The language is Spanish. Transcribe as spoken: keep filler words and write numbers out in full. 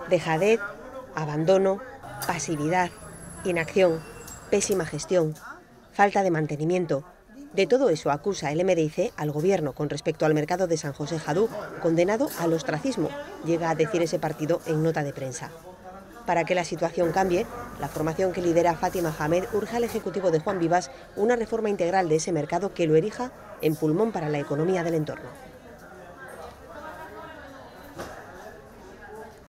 Dejadez, abandono, pasividad, inacción, pésima gestión, falta de mantenimiento. De todo eso acusa el M D I C al Gobierno con respecto al mercado de San José Jadú, condenado al ostracismo, llega a decir ese partido en nota de prensa. Para que la situación cambie, la formación que lidera Fátima Hamed urge al Ejecutivo de Juan Vivas una reforma integral de ese mercado que lo erija en pulmón para la economía del entorno.